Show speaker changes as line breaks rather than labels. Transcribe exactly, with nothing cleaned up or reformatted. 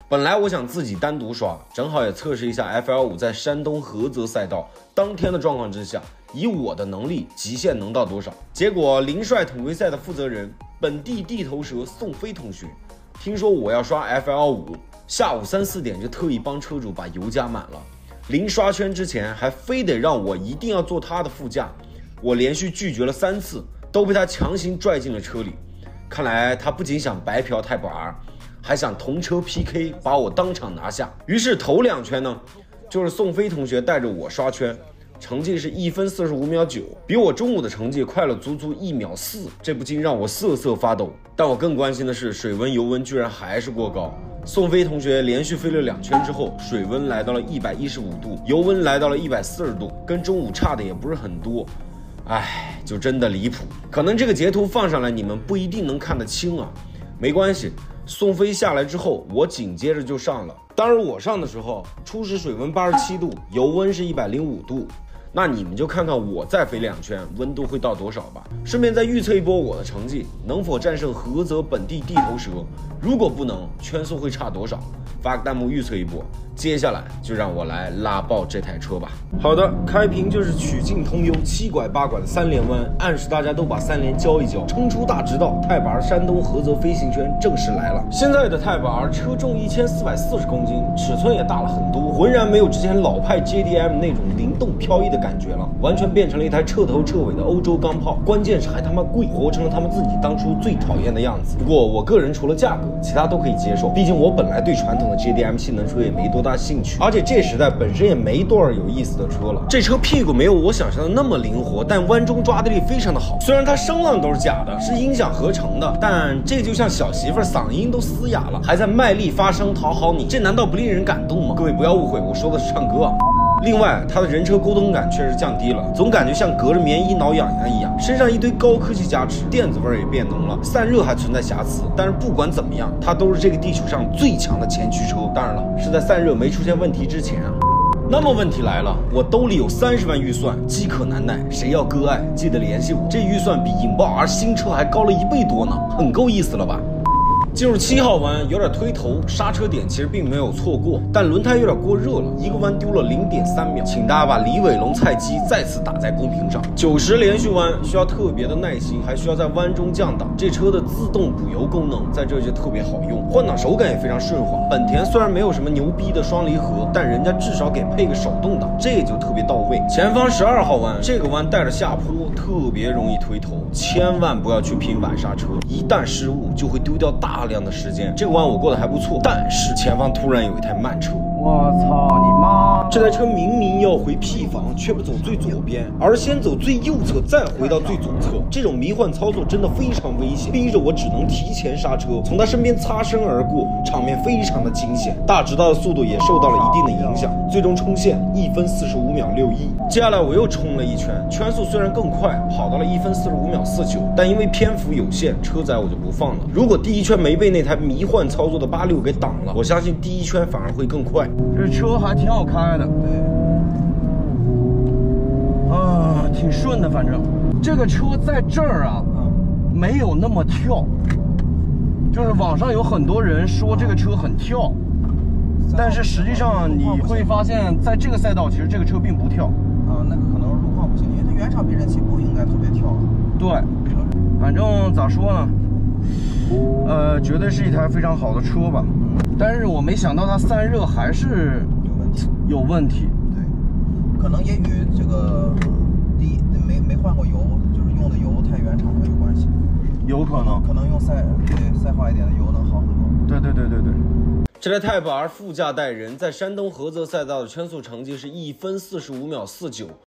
本来我想自己单独刷，正好也测试一下 F L 五在山东菏泽赛道当天的状况之下，以我的能力极限能到多少。结果林帅统规赛的负责人本地地头蛇宋飞同学，听说我要刷 F L 五，下午三四点就特意帮车主把油加满了。临刷圈之前还非得让我一定要坐他的副驾，我连续拒绝了三次，都被他强行拽进了车里。看来他不仅想白嫖 Type R， 还想同车 P K 把我当场拿下。于是头两圈呢，就是宋飞同学带着我刷圈，成绩是一分四十五秒九，比我中午的成绩快了足足一秒四，这不禁让我瑟瑟发抖。但我更关心的是水温油温居然还是过高。宋飞同学连续飞了两圈之后，水温来到了一百一十五度，油温来到了一百四十度，跟中午差的也不是很多。唉，就真的离谱。可能这个截图放上来你们不一定能看得清啊，没关系。宋飞下来之后，我紧接着就上了。当然我上的时候，初始水温八十七度，油温是一百零五度。那你们就看看我再飞两圈温度会到多少吧。顺便再预测一波我的成绩，能否战胜菏泽本地地头蛇？如果不能，圈速会差多少？发个弹幕预测一波。接下来就让我来拉爆这台车吧。好的，开屏就是曲径通幽、七拐八拐的三连弯，暗示大家都把三连教一教，冲出大直道。Type R山东菏泽飞行圈正式来了。现在的 Type R 车重一千四百四十公斤，尺寸也大了很多，浑然没有之前老派 J D M 那种灵动飘逸的感觉了，完全变成了一台彻头彻尾的欧洲钢炮。关键是还他妈贵，活成了他们自己当初最讨厌的样子。不过我个人除了价格，其他都可以接受，毕竟我本来对传统的 J D M 性能车也没多大兴趣，而且这时代本身也没多少有意思的车了。这车屁股没有我想象的那么灵活，但弯中抓地力非常的好。虽然它声浪都是假的，是音响合成的，但这就像小媳妇嗓音都嘶哑了，还在卖力发声讨好你，这难道不令人感动吗？各位不要误会，我说的是唱歌啊。另外，它的人车沟通感确实降低了，总感觉像隔着棉衣挠痒痒一样。身上一堆高科技加持，电子味也变浓了，散热还存在瑕疵。但是不管怎么样，它都是这个地球上最强的前驱车。当然了，是在散热没出现问题之前啊。那么问题来了，我兜里有三十万预算，饥渴难耐，谁要割爱记得联系我。这预算比引爆 R 新车还高了一倍多呢，很够意思了吧？进入七号弯有点推头，刹车点其实并没有错过，但轮胎有点过热了，一个弯丢了零点三秒，请大家把李伟龙菜鸡再次打在公屏上。九十连续弯需要特别的耐心，还需要在弯中降档。这车的自动补油功能在这就特别好用，换挡手感也非常顺滑。本田虽然没有什么牛逼的双离合，但人家至少给配个手动挡，这就特别到位。前方十二号弯，这个弯带着下坡，特别容易推头，千万不要去拼晚刹车，一旦失误就会丢掉大量的时间。这个弯我过得还不错，但是前方突然有一台慢车，
我操你妈！
这台车明明要回 P 房，却不走最左边，而先走最右侧，再回到最左侧。这种迷幻操作真的非常危险，逼着我只能提前刹车，从他身边擦身而过，场面非常的惊险。大直道的速度也受到了一定的影响，最终冲线一分四十五秒六一。接下来我又冲了一圈，圈速虽然更快，跑到了一分四十五秒四九，但因为篇幅有限，车载我就不放了。如果第一圈没被那台迷幻操作的八六给挡了，我相信第一圈反而会更快。
这车还挺好开的，对，啊，挺顺的，反正这个车在这儿啊，没有那么跳，就是网上有很多人说这个车很跳，但是实际上你会发现在这个赛道其实这个车并不跳
啊，那个可能是路况不行，因为它原厂避震器不应该特别跳。
对，反正咋说呢，呃，绝对是一台非常好的车吧。但是我没想到它散热还是
有问题，
有问题。
对，可能也与这个第一没没换过油，就是用的油太原厂了有关系。
有可能，
可能用赛对赛化一点的油能好很多。
对对对对对。
这台 Type R 副驾带人在山东菏泽赛道的圈速成绩是一分四十五秒四九。